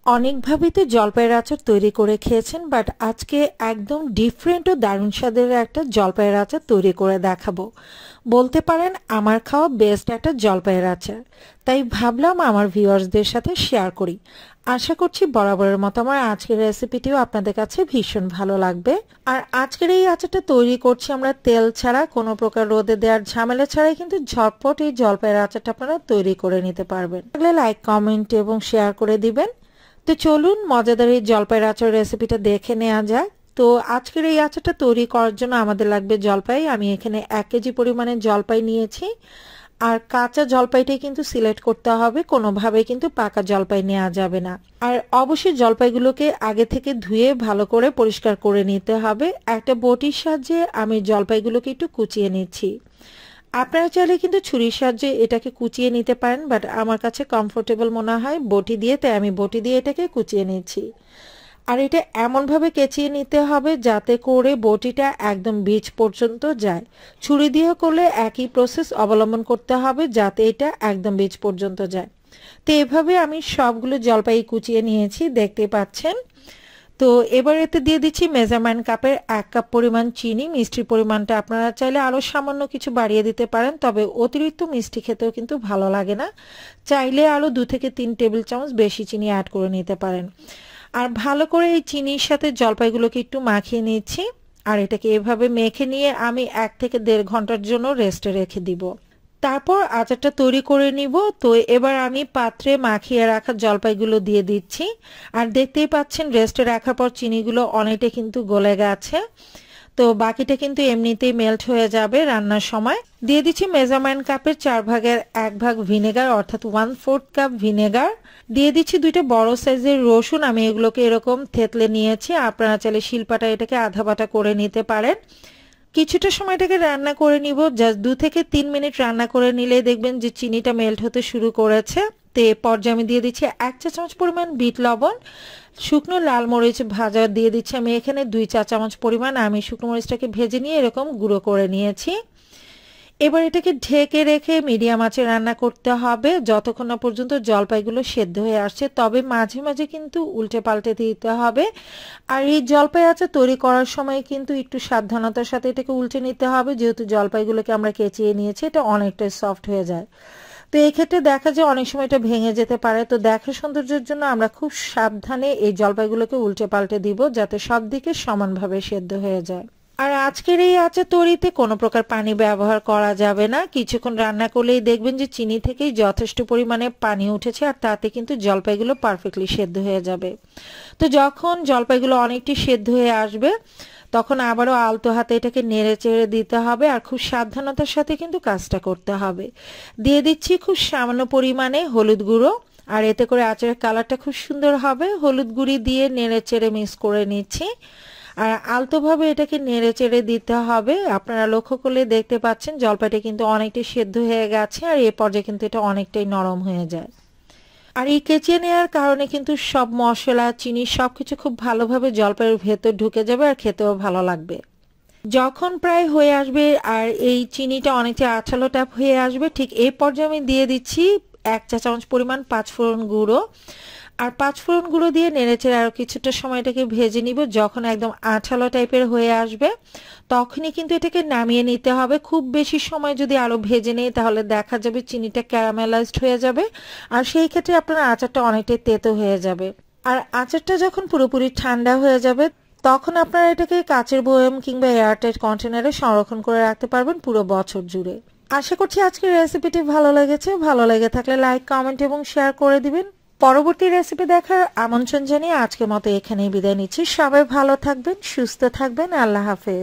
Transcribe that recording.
অনেকভাবেই তো জলপাইয়ের আচার তৈরি করে খেয়েছেন, বাট আজকে একদম ডিফারেন্ট ও দারুণ স্বাদের একটা জলপাইয়ের আচার তৈরি করে দেখাবো। বলতে পারেন আমার খাওয়া বেস্ট একটা জলপাইয়ের আচার, তাই ভাবলাম আমার ভিউয়ার্সদের সাথে শেয়ার করি। আশা করছি বরাবরের মতো আমার আজকের রেসিপিটিও আপনাদের কাছে ভীষণ ভালো লাগবে। আর আজকের এই আচারটা তৈরি করছি আমরা তেল ছাড়া, কোনো প্রকার রোদে দেওয়ার ঝামেলা ছাড়াই কিন্তু ঝটপট এই জলপাইয়ের আচারটা আপনারা তৈরি করে নিতে পারবেন। লাইক, কমেন্ট এবং শেয়ার করে দিবেন। তো চলুন মজাদার এই জলপাইয়ের আচার রেসিপিটা দেখে নেওয়া যাক। তো আজকের এই আচারটা তৈরি করার জন্য আমাদের লাগবে জলপাই। আমি এখানে 1 কেজি পরিমাণে জলপাই নিয়েছি। আর কাঁচা জলপাইটাই কিন্তু সিলেক্ট করতে হবে, কোনোভাবে কিন্তু পাকা জলপাই নেওয়া যাবে না। আর অবশ্যই জলপাইগুলোকে আগে থেকে ধুয়ে ভালো করে পরিষ্কার করে নিতে হবে। একটা বটির সাহায্যে আমি জলপাইগুলোকে একটু কুচিয়ে নিচ্ছি। আপনারা চাইলে কিন্তু ছুরির সাহায্যে এটাকে কুচিয়ে নিতে পারেন, বাট আমার কাছে কমফোর্টেবল মনে হয় বটি দিয়ে, তাই আমি বটি দিয়ে এটাকে কুচিয়ে নিচ্ছি। আর এটা এমনভাবে কেচিয়ে নিতে হবে যাতে করে বটিটা একদম বীজ পর্যন্ত যায়। ছুরি দিয়ে করলে একই প্রসেস অবলম্বন করতে হবে যাতে এটা একদম বীজ পর্যন্ত যায়। তো এভাবে আমি সবগুলো জলপাই কুচিয়ে নিয়েছি, দেখতে পাচ্ছেন। তো এবার এতে দিয়ে দিচ্ছি মেজারমেন্ট কাপের 1 কাপ পরিমাণ চিনি। মিষ্টির পরিমাণটা আপনারা চাইলে আরও সামান্য কিছু বাড়িয়ে দিতে পারেন, তবে অতিরিক্ত মিষ্টি খেতেও কিন্তু ভালো লাগে না। চাইলে আরও 2 থেকে 3 টেবিল চামচ বেশি চিনি অ্যাড করে নিতে পারেন। আর ভালো করে এই চিনির সাথে জলপাইগুলোকে একটু মাখিয়ে নিচ্ছি। আর এটাকে এভাবে মেখে নিয়ে আমি 1 থেকে 1.5 ঘন্টার জন্য রেস্টে রেখে দিব। তারপর আচারটা তৈরি করে নিব। তো এবার আমি পাত্রে মাখিয়ে রাখা জলপাইগুলো দিয়ে দিচ্ছি। আর দেখতেই পাচ্ছেন রেস্টে রাখার পর চিনিগুলো অনেকটা কিন্তু গলে গেছে। তো বাকিটা কিন্তু এমনিতেই মেল্ট হয়ে যাবে রান্নার সময়। দিয়ে দিচ্ছি মেজারমেন্ট কাপের 4 ভাগের 1 ভাগ ভিনেগার, অর্থাৎ 1/4 কাপ ভিনেগার। দিয়ে দিচ্ছি 2টা বড় সাইজের রসুন। আমি এগুলোকে এরকম থেতলে নিয়েছি। আপনারা চাইলে শিলপাটা এটাকে আধা বাটা করে নিতে পারেন। কিছুটা সময় এটাকে রান্না করে নিব, জাস্ট 2 থেকে 3 মিনিট রান্না করে নিলে দেখবেন যে চিনিটা মেল্ট হতে শুরু করেছে। তো এই পর্যায়ে আমি দিয়ে দিচ্ছি 1 চা চামচ পরিমাণ বিট লবণ। শুকনো লাল মরিচ ভাজা দিয়ে দিচ্ছি আমি এখানে 2 চা চামচ পরিমাণ। আমি শুকনো মরিচটাকে ভেজে নিয়ে এরকম গুঁড়ো করে নিয়েছি। এবার এটাকে ঢেকে রেখে মিডিয়াম আঁচে রান্না করতে হবে যতক্ষণ না পর্যন্ত জলপাইগুলো সেদ্ধ হয়ে আসছে, তবে মাঝে মাঝে কিন্তু উল্টে পাল্টে দিতে হবে। আর এই জলপাই আচার তৈরি করার সময় কিন্তু একটু সাবধানতার সাথে এটাকে উল্টে নিতে হবে, যেহেতু জলপাইগুলোকে আমরা কেচিয়ে নিয়েছি, এটা অনেকটাই সফট হয়ে যায়। তো এই ক্ষেত্রে দেখা যায় অনেক সময় এটা ভেঙে যেতে পারে। তো দেখার সৌন্দর্যের জন্য আমরা খুব সাবধানে এই জলপাইগুলোকে উল্টে পাল্টে দিব যাতে সব দিকে সমানভাবে সেদ্ধ হয়ে যায়। আর আজকের এই আচার তৈরিতে কোনো প্রকার পানি ব্যবহার করা যাবে না। কিছুক্ষণ রান্না করলেই দেখবেন যে চিনি থেকেই যথেষ্ট পরিমাণে পানি উঠেছে, আর তাতে কিন্তু জলপাইগুলো পারফেক্টলি সেদ্ধ হয়ে যাবে। তো যখন জলপাইগুলো অনেকটি সেদ্ধ হয়ে আসবে তখন আবারও আলতো হাতে এটাকে নেড়ে চেড়ে দিতে হবে, আর খুব সাবধানতার সাথে কিন্তু কাজটা করতে হবে। দিয়ে দিচ্ছি খুব সামান্য পরিমাণে হলুদ গুঁড়ো, আর এতে করে আচারের কালারটা খুব সুন্দর হবে। হলুদ গুঁড়ি দিয়ে নেড়ে চেড়ে মিক্স করে নিচ্ছি। আর আলতোভাবে এটাকে নেড়ে চেড়ে দিতে হবে। আপনারা লক্ষ্য করলে দেখতে পাচ্ছেন জলপাইটা কিন্তু অনেকটাই সেদ্ধ হয়ে গেছে, আর এই পর্যায়ে কিন্তু এটা অনেকটাই নরম হয়ে যায়। আর এই কেচিয়ে নেওয়ার কারণে কিন্তু সব মশলা, চিনি সবকিছু খুব ভালোভাবে জলপাইয়ের ভেতর ঢুকে যাবে, আর খেতেও ভালো লাগবে। যখন প্রায় হয়ে আসবে আর এই চিনিটা অনেকটা আঠালো টাইপ হয়ে আসবে, ঠিক এই পর্যায়ে আমি দিয়ে দিচ্ছি 1 চা চামচ পরিমাণ 5 ফোড়ন গুঁড়ো। আর 5 ফোড়ন গুঁড়ো দিয়ে নেড়েচেড়ে আরো কিছুটা সময় এটাকে ভেজে নিব। যখন একদম আঠালো টাইপের হয়ে আসবে তখনই কিন্তু এটাকে নামিয়ে নিতে হবে। খুব বেশি সময় যদি আরো ভেজে নেই তাহলে দেখা যাবে চিনিটা ক্যারামেলাইজড হয়ে যাবে, আর সেই ক্ষেত্রে আপনার আচারটা অনেকটাই তেতো হয়ে যাবে। আর আচারটা যখন পুরোপুরি ঠান্ডা হয়ে যাবে তখন আপনারা এটাকে কাচের বয়াম কিংবা এয়ারটাইট কন্টেনারে সংরক্ষণ করে রাখতে পারবেন পুরো বছর জুড়ে। আশা করছি আজকের রেসিপিটি ভালো লেগেছে। ভালো লেগে থাকলে লাইক, কমেন্ট এবং শেয়ার করে দিবেন। পরবর্তী রেসিপি দেখার আমন্ত্রণ জানিয়ে আজকের মতো এখানেই বিদায় নিচ্ছি। সবাই ভালো থাকবেন, সুস্থ থাকবেন। আল্লাহ হাফেজ।